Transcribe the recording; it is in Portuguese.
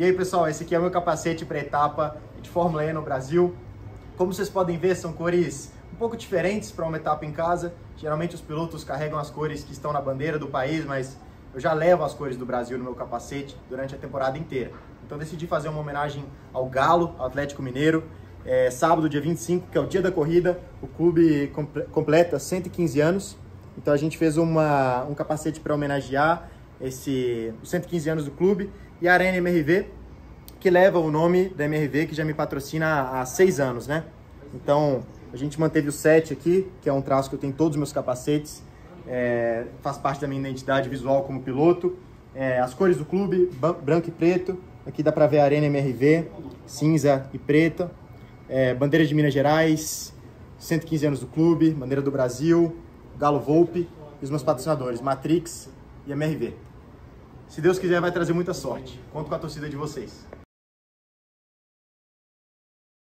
E aí, pessoal, esse aqui é o meu capacete para etapa de Fórmula E no Brasil. Como vocês podem ver, são cores um pouco diferentes para uma etapa em casa. Geralmente os pilotos carregam as cores que estão na bandeira do país, mas eu já levo as cores do Brasil no meu capacete durante a temporada inteira. Então decidi fazer uma homenagem ao Galo, ao Atlético Mineiro. Sábado, dia 25, que é o dia da corrida, o clube completa 115 anos. Então a gente fez um capacete para homenagear os 115 anos do clube e a Arena MRV, que leva o nome da MRV, que já me patrocina há 6 anos, né? Então a gente manteve o 7 aqui, que é um traço que eu tenho em todos os meus capacetes, faz parte da minha identidade visual como piloto. As cores do clube, branco e preto, aqui dá para ver a Arena MRV, cinza e preta. Bandeira de Minas Gerais, 115 anos do clube, bandeira do Brasil, Galo Volpe e os meus patrocinadores, Matrix e MRV. Se Deus quiser, vai trazer muita sorte. Conto com a torcida de vocês.